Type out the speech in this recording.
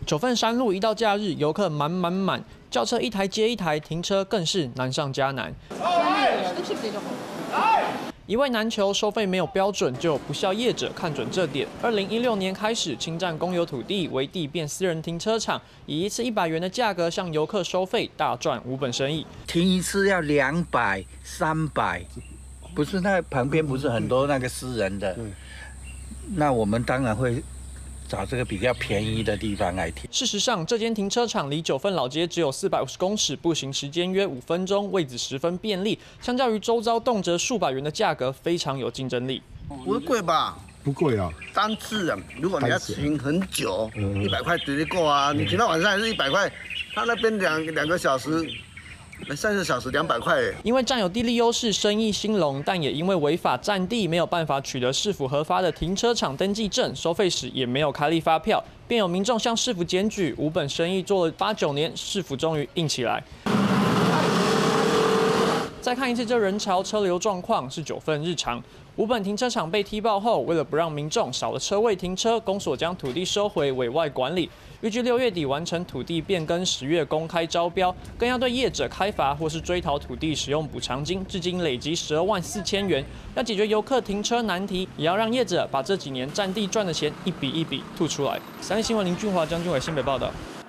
九份山路一到假日，游客满，轿车一台接一台，停车更是难上加难。一位难求，收费没有标准，就有不肖业者看准这点。2016年开始侵占公有土地，为地变私人停车场，以一次100元的价格向游客收费，大赚无本生意。 停一次要200、300，不是那旁边不是很多那个私人的，那我们当然会找这个比较便宜的地方来停。 事实上，这间停车场离九份老街只有450公尺，步行时间约5分钟，位置十分便利。相较于周遭动辄数百元的价格，非常有竞争力。 不会贵吧？ 不贵啊， 单次啊，如果你要停很久，100块绝对够啊。你停到晚上还是100块，他那边两个小时。30小时200块。 因为占有地利优势，生意兴隆，但也因为违法占地，没有办法取得市府核发的停车场登记证，收费时也没有开立发票，便有民众向市府检举，无本生意做了8、9年，市府终于硬起来。再看一次这人潮车流状况，是9份日常。无本停车场被踢爆后，为了不让民众少了车位停车，公所将土地收回委外管理。预计6月底完成土地变更，10月公开招标，更要对业者开罚或是追讨土地使用补偿金，至今累积12万4千元。要解决游客停车难题，也要让业者把这几年占地赚的钱一笔一笔吐出来。3立新闻林俊华、江俊伟新北报道。